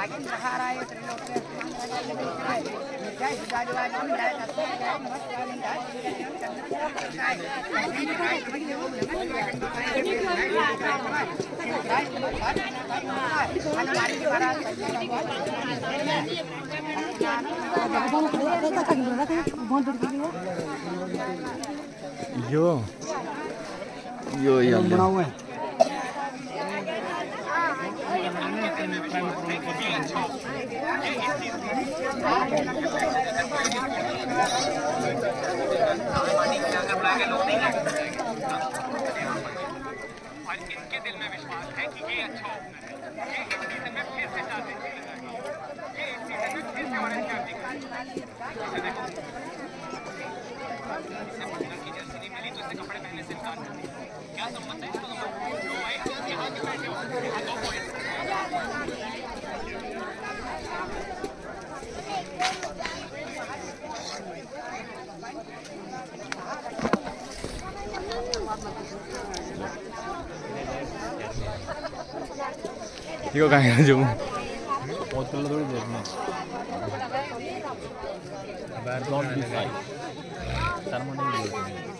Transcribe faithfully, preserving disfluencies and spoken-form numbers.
यो यो यहाँ बना हुआ है। और इनके दिल में विश्वास है कि ये अच्छा ओपनर है, ये इस सीजन में फिर से चाहते हैं, ये इस सीजन में फिर से ऑरेंज कैप दिखाएगा। इसे बंदर की जर्सी नहीं मिली तो इसे कपड़े पहनने से इनकार कर दिया। क्या संबंध है इसका? जो भाई यहाँ के बैठे हो दो पॉइंट 이거 가야 좀 어떨 노래 되나? बैट बॉल भी साइड शर्मा नहीं